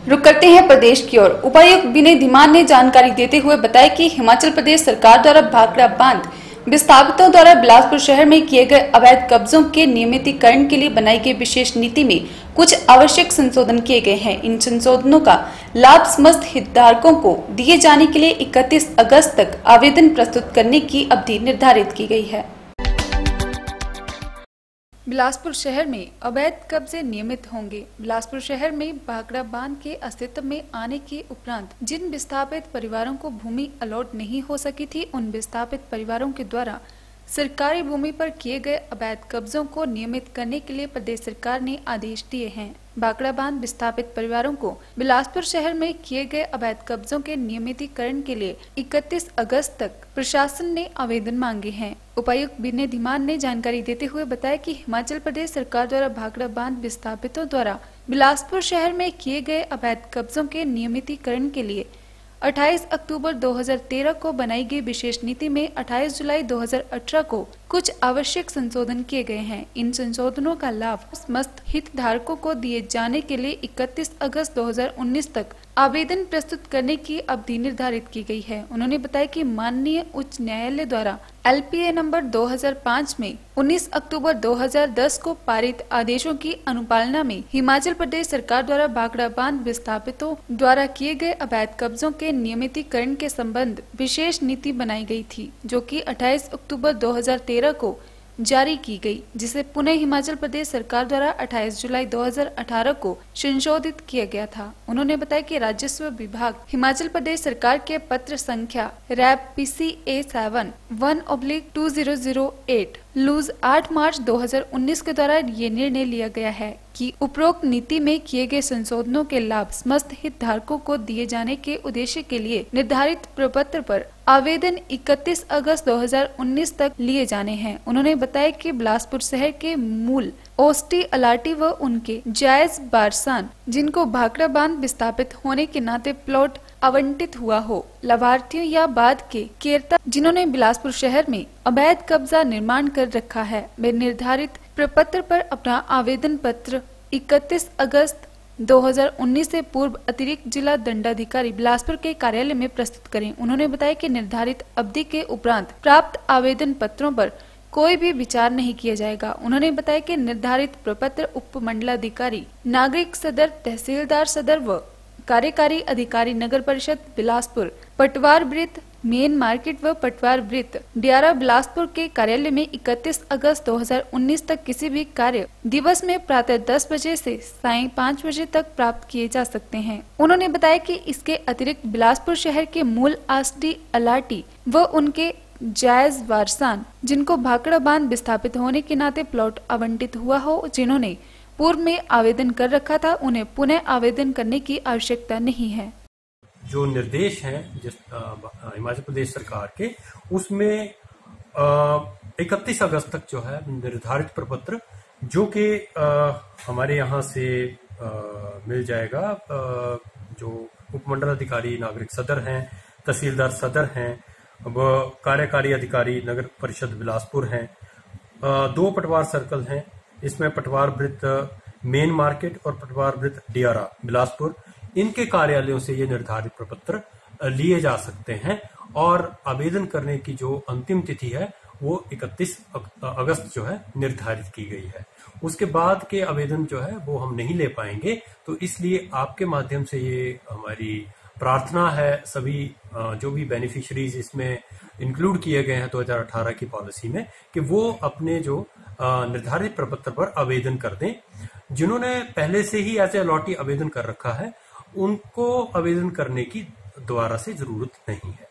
रुक करते हैं प्रदेश की ओर। उपायुक्त विनय धीमान ने जानकारी देते हुए बताया कि हिमाचल प्रदेश सरकार द्वारा भाखड़ा बांध विस्थापितों द्वारा बिलासपुर शहर में किए गए अवैध कब्जों के नियमितीकरण के लिए बनाई गई विशेष नीति में कुछ आवश्यक संशोधन किए गए हैं। इन संशोधनों का लाभ समस्त हितधारकों को दिए जाने के लिए 31 अगस्त तक आवेदन प्रस्तुत करने की अवधि निर्धारित की गई है। बिलासपुर शहर में अवैध कब्जे नियमित होंगे। बिलासपुर शहर में भाखड़ा बांध के अस्तित्व में आने के उपरांत जिन विस्थापित परिवारों को भूमि अलॉट नहीं हो सकी थी, उन विस्थापित परिवारों के द्वारा सरकारी भूमि पर किए गए अवैध कब्जों को नियमित करने के लिए प्रदेश सरकार ने आदेश दिए हैं। भाखड़ा बांध विस्थापित परिवारों को बिलासपुर शहर में किए गए अवैध कब्जों के नियमितीकरण के लिए 31 अगस्त तक प्रशासन ने आवेदन मांगे हैं। उपायुक्त विनय धीमान ने जानकारी देते हुए बताया कि हिमाचल प्रदेश सरकार द्वारा भाखड़ा बांध विस्थापितों द्वारा बिलासपुर शहर में किए गए अवैध कब्जों के नियमितीकरण के लिए 28 अक्टूबर 2013 को बनाई गई विशेष नीति में 28 जुलाई 2018 को कुछ आवश्यक संशोधन किए गए हैं। इन संशोधनों का लाभ समस्त हितधारकों को दिए जाने के लिए 31 अगस्त 2019 तक आवेदन प्रस्तुत करने की अवधि निर्धारित की गई है। उन्होंने बताया कि माननीय उच्च न्यायालय द्वारा LPA नंबर 2005 में 19 अक्टूबर 2010 को पारित आदेशों की अनुपालना में हिमाचल प्रदेश सरकार द्वारा भाखड़ा बांध विस्थापितों द्वारा किए गए अवैध कब्जों के नियमितीकरण के संबंध विशेष नीति बनाई गई थी, जो कि 28 अक्टूबर 2013 को जारी की गई, जिसे पुनः हिमाचल प्रदेश सरकार द्वारा 28 जुलाई 2018 को संशोधित किया गया था। उन्होंने बताया कि राजस्व विभाग हिमाचल प्रदेश सरकार के पत्र संख्या रैप PCA 7/1/2008 लूज 8 मार्च 2019 के द्वारा ये निर्णय लिया गया है कि उपरोक्त नीति में किए गए संशोधनों के लाभ समस्त हितधारकों को दिए जाने के उद्देश्य के लिए निर्धारित प्रपत्र पर आवेदन 31 अगस्त 2019 तक लिए जाने हैं। उन्होंने बताया कि बिलासपुर शहर के मूल ओस्टी अलाटी व उनके जायज वारसान जिनको भाखड़ा बांध विस्थापित होने के नाते प्लॉट आवंटित हुआ हो, लाभार्थियों या बाद के केरता जिन्होंने बिलासपुर शहर में अवैध कब्जा निर्माण कर रखा है, वे निर्धारित प्रपत्र पर अपना आवेदन पत्र 31 अगस्त 2019 से पूर्व अतिरिक्त जिला दंडाधिकारी बिलासपुर के कार्यालय में प्रस्तुत करें। उन्होंने बताया कि निर्धारित अवधि के उपरांत प्राप्त आवेदन पत्रों पर कोई भी विचार नहीं किया जाएगा। उन्होंने बताया कि निर्धारित प्रपत्र उपमंडलाधिकारी, नागरिक सदर, तहसीलदार सदर व कार्यकारी अधिकारी नगर परिषद बिलासपुर, पटवार वृत्त, मेन मार्केट व पटवार वृत्त, डियारा बिलासपुर के कार्यालय में 31 अगस्त 2019 तक किसी भी कार्य दिवस में प्रातः 10 बजे से सायं 5 बजे तक प्राप्त किए जा सकते हैं। उन्होंने बताया कि इसके अतिरिक्त बिलासपुर शहर के मूल आसडी अलाटी व उनके जायज वारसान जिनको भाखड़ा बांध विस्थापित होने के नाते प्लॉट आवंटित हुआ हो, जिन्होंने पूर्व में आवेदन कर रखा था, उन्हें पुनः आवेदन करने की आवश्यकता नहीं है। जो निर्देश हैं जिस हिमाचल प्रदेश सरकार के, उसमें 31 अगस्त तक जो है निर्धारित प्रपत्र जो कि हमारे यहाँ से मिल जाएगा, जो उपमंडल अधिकारी नागरिक सदर हैं, तहसीलदार सदर हैं व कार्यकारी अधिकारी नगर परिषद बिलासपुर हैं। 2 पटवार सर्कल हैं, इसमें पटवार वृत्त मेन मार्केट और पटवार वृत्त डियारा बिलासपुर, इनके कार्यालयों से ये निर्धारित प्रपत्र लिए जा सकते हैं और आवेदन करने की जो अंतिम तिथि है वो 31 अगस्त जो है निर्धारित की गई है। उसके बाद के आवेदन जो है वो हम नहीं ले पाएंगे, तो इसलिए आपके माध्यम से ये हमारी प्रार्थना है सभी जो भी बेनिफिशरीज इसमें इंक्लूड किए गए हैं 2018 की पॉलिसी में, कि वो अपने जो निर्धारित प्रपत्र पर आवेदन कर दें। जिन्होंने पहले से ही एज ए अलॉटी आवेदन कर रखा है, उनको आवेदन करने की दोबारा से जरूरत नहीं है।